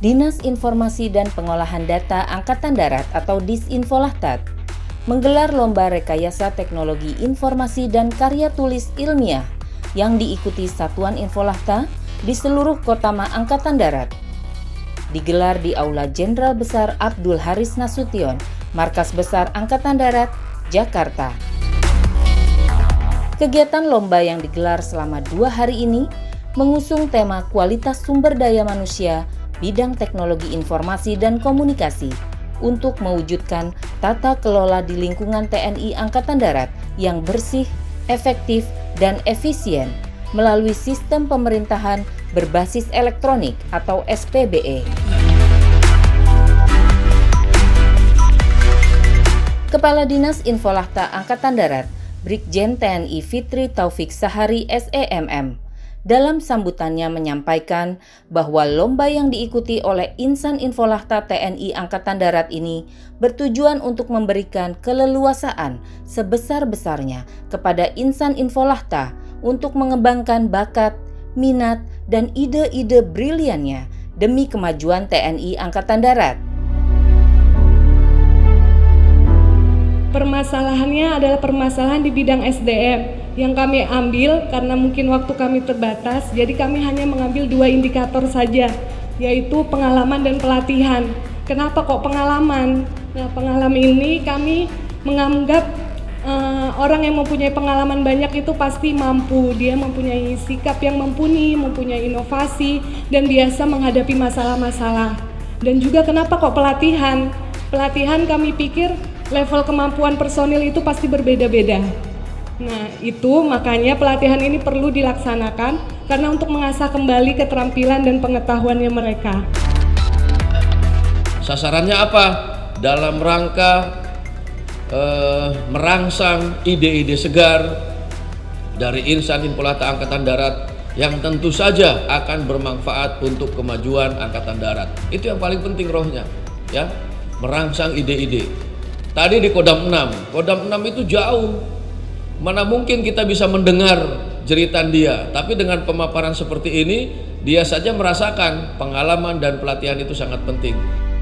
Dinas Informasi dan Pengolahan Data Angkatan Darat atau Disinfolahtat menggelar Lomba Rekayasa Teknologi Informasi dan Karya Tulis Ilmiah yang diikuti Satuan Infolahta di seluruh kota Angkatan Darat. Digelar di Aula Jenderal Besar Abdul Haris Nasution, Markas Besar Angkatan Darat, Jakarta. Kegiatan lomba yang digelar selama 2 hari ini mengusung tema kualitas sumber daya manusia bidang teknologi informasi dan komunikasi untuk mewujudkan tata kelola di lingkungan TNI Angkatan Darat yang bersih, efektif, dan efisien melalui sistem pemerintahan berbasis elektronik atau SPBE. Kepala Dinas Infolahta Angkatan Darat, Brigjen TNI Fitri Taufik Sahari SEMM, dalam sambutannya menyampaikan bahwa lomba yang diikuti oleh Insan Infolahta TNI Angkatan Darat ini bertujuan untuk memberikan keleluasaan sebesar-besarnya kepada Insan Infolahta untuk mengembangkan bakat, minat, dan ide-ide briliannya demi kemajuan TNI Angkatan Darat. Permasalahannya adalah permasalahan di bidang SDM yang kami ambil karena mungkin waktu kami terbatas, jadi kami hanya mengambil 2 indikator saja, yaitu pengalaman dan pelatihan. Kenapa kok pengalaman? Nah, pengalaman ini kami menganggap orang yang mempunyai pengalaman banyak itu pasti mampu, dia mempunyai sikap yang mumpuni, mempunyai inovasi, dan biasa menghadapi masalah-masalah. Dan juga kenapa kok pelatihan? Pelatihan kami pikir level kemampuan personil itu pasti berbeda-beda. Nah, itu makanya pelatihan ini perlu dilaksanakan karena untuk mengasah kembali keterampilan dan pengetahuannya mereka. Sasarannya apa? Dalam rangka merangsang ide-ide segar dari Insan Infolahta Angkatan Darat yang tentu saja akan bermanfaat untuk kemajuan Angkatan Darat. Itu yang paling penting rohnya, ya, merangsang ide-ide. Tadi di Kodam 6, Kodam 6 itu jauh. Mana mungkin kita bisa mendengar jeritan dia, tapi dengan pemaparan seperti ini, dia saja merasakan pengalaman dan pelatihan itu sangat penting.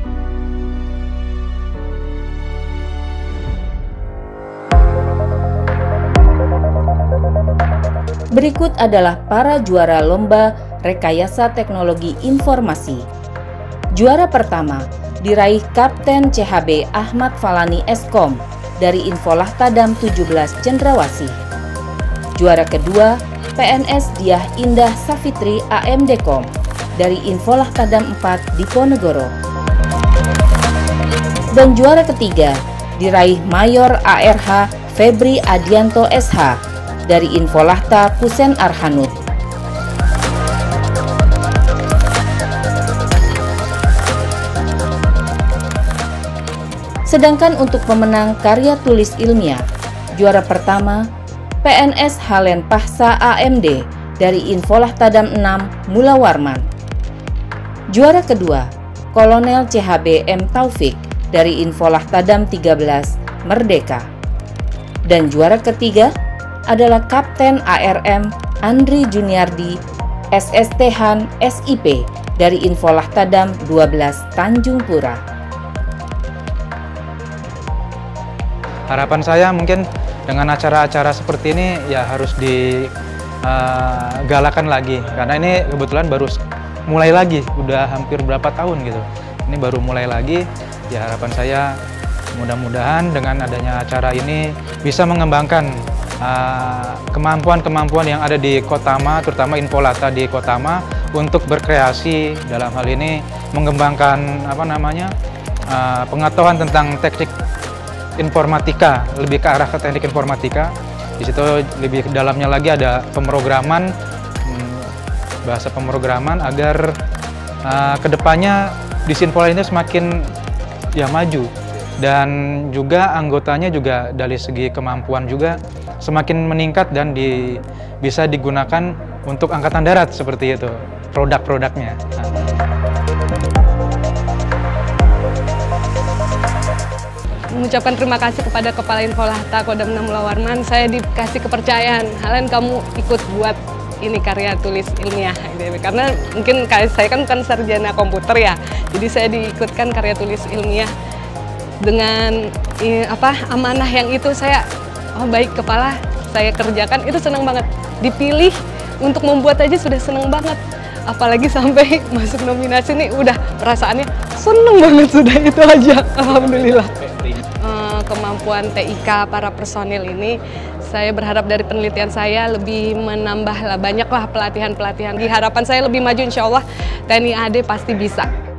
Berikut adalah para juara Lomba Rekayasa Teknologi Informasi. Juara pertama diraih Kapten CHB Ahmad Falani Eskom dari Infolahta Dam 17 Cendrawasih. Juara kedua PNS Diah Indah Safitri AMDkom dari Infolahta Dam 4 Diponegoro. Dan juara ketiga diraih Mayor ARH Febri Adianto SH dari Infolahta Kusen Arhanud. Sedangkan untuk pemenang karya tulis ilmiah, juara pertama PNS Halen Pahsa AMD dari Infolahta Dam 6 Mula Warman. Juara kedua Kolonel CHB M Taufik dari Infolahta Dam 13 Merdeka. Dan juara ketiga adalah Kapten ARM Andri Juniardi SSThan SIP dari Infolahta Dam 12 Tanjung Pura. Harapan saya mungkin dengan acara-acara seperti ini ya harus digalakan lagi, karena ini kebetulan baru mulai lagi, udah hampir berapa tahun gitu. Ini baru mulai lagi, ya harapan saya mudah-mudahan dengan adanya acara ini bisa mengembangkan kemampuan-kemampuan yang ada di Kotama, terutama Infolahta di Kotama untuk berkreasi dalam hal ini mengembangkan pengetahuan tentang teknik informatika, lebih ke arah ke teknik informatika. Di situ lebih dalamnya lagi ada pemrograman, bahasa pemrograman agar kedepannya Disinfolahta ini semakin ya maju, dan juga anggotanya juga dari segi kemampuan juga semakin meningkat dan bisa digunakan untuk Angkatan Darat seperti itu produk-produknya. Mengucapkan terima kasih kepada Kepala Infolahta Kodam 6 Mula Warman. Saya dikasih kepercayaan, Halen kamu ikut buat ini karya tulis ilmiah ITB. Karena mungkin saya kan bukan sarjana komputer ya, jadi saya diikutkan karya tulis ilmiah dengan amanah yang itu saya baik kepala saya kerjakan, itu senang banget. Dipilih untuk membuat aja sudah senang banget, apalagi sampai masuk nominasi nih udah perasaannya seneng banget, sudah itu aja, alhamdulillah. Kemampuan TIK para personil ini, saya berharap dari penelitian saya lebih menambah banyaklah pelatihan-pelatihan. Di harapan saya lebih maju, insya Allah TNI AD pasti bisa.